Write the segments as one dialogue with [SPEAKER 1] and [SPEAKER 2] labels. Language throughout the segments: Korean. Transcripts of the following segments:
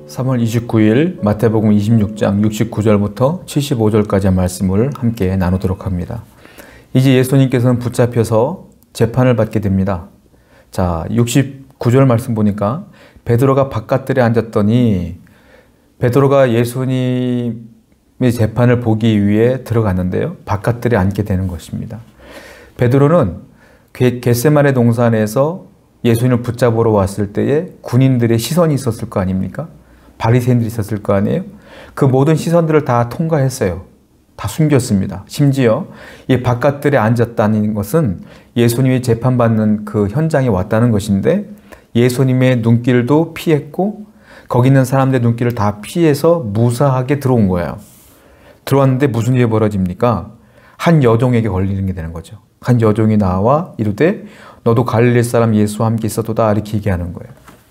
[SPEAKER 1] 3월 29일 마태복음 26장 69절부터 75절까지의 말씀을 함께 나누도록 합니다. 이제 예수님께서는 붙잡혀서 재판을 받게 됩니다. 자, 69절 말씀 보니까 베드로가 바깥들에 앉았더니 베드로가 예수님의 재판을 보기 위해 들어갔는데요. 바깥들에 앉게 되는 것입니다. 베드로는 겟세마네 동산에서 예수님을 붙잡으러 왔을 때에 군인들의 시선이 있었을 거 아닙니까? 바리새인들이 있었을 거 아니에요? 그 모든 시선들을 다 통과했어요. 다 숨겼습니다. 심지어 이 바깥들에 앉았다는 것은 예수님이 재판받는 그 현장에 왔다는 것인데 예수님의 눈길도 피했고 거기 있는 사람들의 눈길을 다 피해서 무사하게 들어온 거예요. 들어왔는데 무슨 일이 벌어집니까? 한 여종에게 걸리는 게 되는 거죠. 한 여종이 나와 이르되 너도 갈릴리 사람 예수와 함께 있었도다 이렇게 얘기하는 거예요.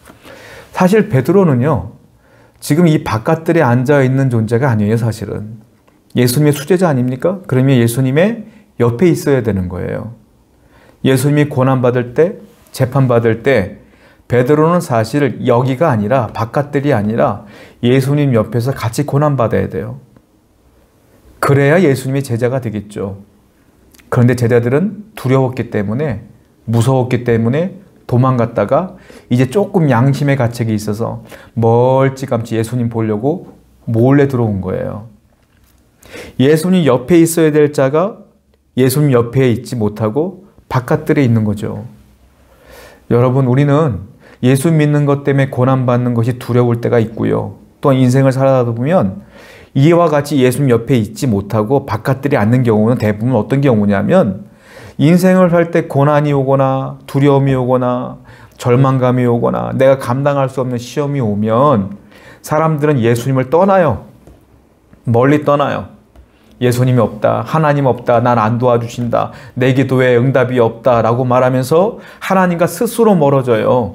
[SPEAKER 1] 사실 베드로는요. 지금 이 바깥들에 앉아있는 존재가 아니에요. 사실은. 예수님의 수제자 아닙니까? 그러면 예수님의 옆에 있어야 되는 거예요. 예수님이 고난받을 때, 재판받을 때 베드로는 사실 여기가 아니라 바깥들이 아니라 예수님 옆에서 같이 고난받아야 돼요. 그래야 예수님의 제자가 되겠죠. 그런데 제자들은 두려웠기 때문에 무서웠기 때문에 도망갔다가 이제 조금 양심의 가책이 있어서 멀찌감치 예수님 보려고 몰래 들어온 거예요. 예수님 옆에 있어야 될 자가 예수님 옆에 있지 못하고 바깥들에 있는 거죠. 여러분, 우리는 예수 믿는 것 때문에 고난받는 것이 두려울 때가 있고요. 또한 인생을 살아가다 보면 이와 같이 예수님 옆에 있지 못하고 바깥들에 앉는 경우는 대부분 어떤 경우냐면 인생을 살 때 고난이 오거나 두려움이 오거나 절망감이 오거나 내가 감당할 수 없는 시험이 오면 사람들은 예수님을 떠나요. 멀리 떠나요. 예수님이 없다. 하나님 없다. 난 안 도와주신다. 내 기도에 응답이 없다. 라고 말하면서 하나님과 스스로 멀어져요.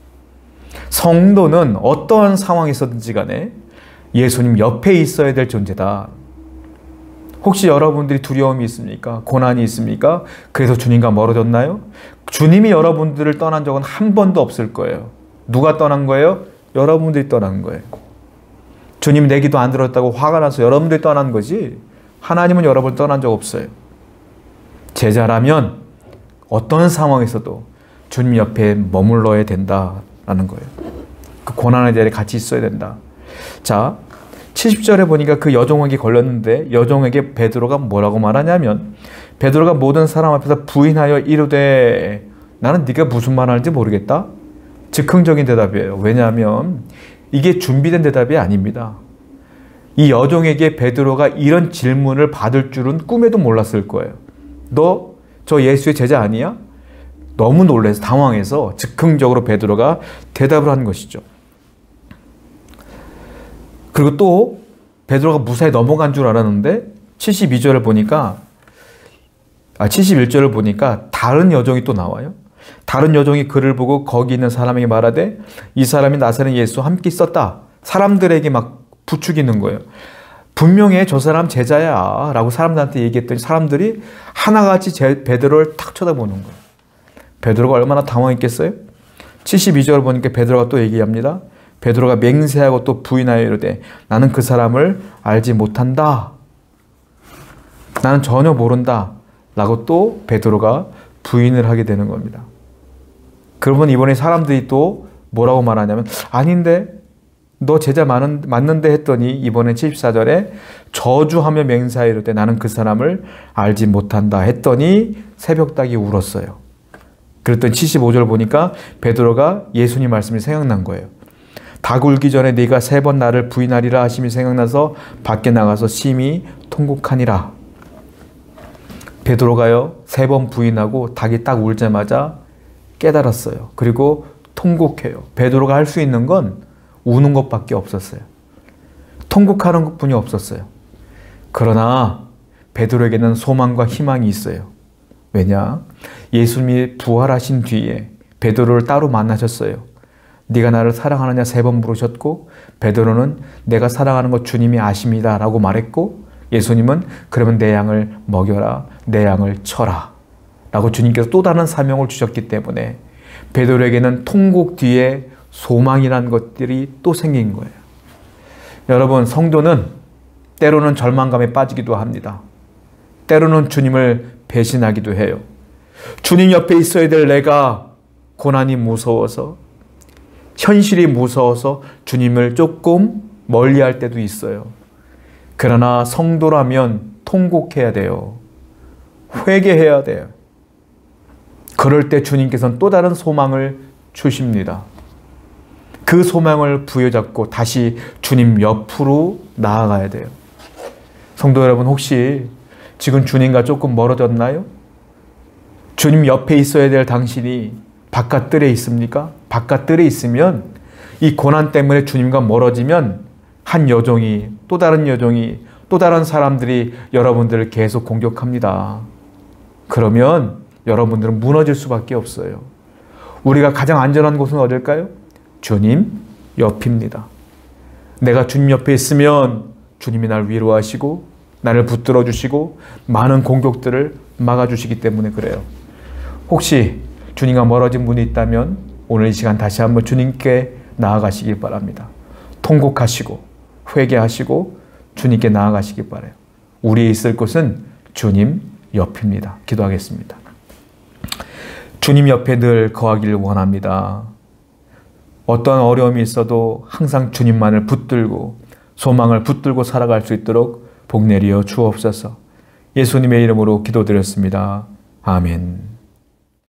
[SPEAKER 1] 성도는 어떠한 상황에서든지 간에 예수님 옆에 있어야 될 존재다. 혹시 여러분들이 두려움이 있습니까? 고난이 있습니까? 그래서 주님과 멀어졌나요? 주님이 여러분들을 떠난 적은 한 번도 없을 거예요. 누가 떠난 거예요? 여러분들이 떠난 거예요. 주님이 내 기도 안 들었다고 화가 나서 여러분들이 떠난 거지 하나님은 여러분을 떠난 적 없어요. 제자라면 어떤 상황에서도 주님 옆에 머물러야 된다라는 거예요. 그 고난의 자리에 같이 있어야 된다. 자, 70절에 보니까 그 여종에게 걸렸는데 여종에게 베드로가 뭐라고 말하냐면 베드로가 모든 사람 앞에서 부인하여 이르되 나는 네가 무슨 말 하는지 모르겠다. 즉흥적인 대답이에요. 왜냐하면 이게 준비된 대답이 아닙니다. 이 여종에게 베드로가 이런 질문을 받을 줄은 꿈에도 몰랐을 거예요. 너 저 예수의 제자 아니야? 너무 놀라서 당황해서 즉흥적으로 베드로가 대답을 한 것이죠. 그리고 또 베드로가 무사히 넘어간 줄 알았는데 71절을 보니까 다른 여종이 또 나와요. 다른 여종이 그를 보고 거기 있는 사람에게 말하되 이 사람이 나사렛 예수와 함께 있었다. 사람들에게 막 부추기는 거예요. 분명히 저 사람 제자야 라고 사람들한테 얘기했더니 사람들이 하나같이 베드로를 탁 쳐다보는 거예요. 베드로가 얼마나 당황했겠어요? 72절 보니까 베드로가 또 얘기합니다. 베드로가 맹세하고 또 부인하여 이르되 나는 그 사람을 알지 못한다. 나는 전혀 모른다. 라고 또 베드로가 부인을 하게 되는 겁니다. 그러면 이번에 사람들이 또 뭐라고 말하냐면 아닌데 너 제자 맞는데 했더니 이번에 74절에 저주하며 맹세하여 이르되 나는 그 사람을 알지 못한다 했더니 새벽닭이 울었어요. 그랬더니 75절 보니까 베드로가 예수님 말씀이 생각난 거예요. 닭 울기 전에 네가 3번 나를 부인하리라 하심이 생각나서 밖에 나가서 심히 통곡하니라. 베드로가요 3번 부인하고 닭이 딱 울자마자 깨달았어요. 그리고 통곡해요. 베드로가 할 수 있는 건 우는 것밖에 없었어요. 통곡하는 것뿐이 없었어요. 그러나 베드로에게는 소망과 희망이 있어요. 왜냐? 예수님이 부활하신 뒤에 베드로를 따로 만나셨어요. 네가 나를 사랑하느냐 3번 물으셨고 베드로는 내가 사랑하는 것 주님이 아십니다 라고 말했고 예수님은 그러면 내 양을 먹여라 내 양을 쳐라 라고 주님께서 또 다른 사명을 주셨기 때문에 베드로에게는 통곡 뒤에 소망이라는 것들이 또 생긴 거예요. 여러분, 성도는 때로는 절망감에 빠지기도 합니다. 때로는 주님을 배신하기도 해요. 주님 옆에 있어야 될 내가 고난이 무서워서, 현실이 무서워서 주님을 조금 멀리할 때도 있어요. 그러나 성도라면 통곡해야 돼요. 회개해야 돼요. 그럴 때 주님께서는 또 다른 소망을 주십니다. 그 소망을 부여잡고 다시 주님 옆으로 나아가야 돼요. 성도 여러분, 혹시 지금 주님과 조금 멀어졌나요? 주님 옆에 있어야 될 당신이 바깥들에 있습니까? 바깥들에 있으면 이 고난 때문에 주님과 멀어지면 한 여종이, 또 다른 여종이, 또 다른 사람들이 여러분들을 계속 공격합니다. 그러면 여러분들은 무너질 수밖에 없어요. 우리가 가장 안전한 곳은 어딜까요? 주님 옆입니다. 내가 주님 옆에 있으면 주님이 나를 위로하시고 나를 붙들어 주시고 많은 공격들을 막아주시기 때문에 그래요. 혹시 주님과 멀어진 분이 있다면 오늘 이 시간 다시 한번 주님께 나아가시기 바랍니다. 통곡하시고 회개하시고 주님께 나아가시기 바라요. 우리의 있을 곳은 주님 옆입니다. 기도하겠습니다. 주님 옆에 늘 거하기를 원합니다. 어떤 어려움이 있어도 항상 주님만을 붙들고 소망을 붙들고 살아갈 수 있도록 복 내리어 주옵소서. 예수님의 이름으로 기도드렸습니다. 아멘.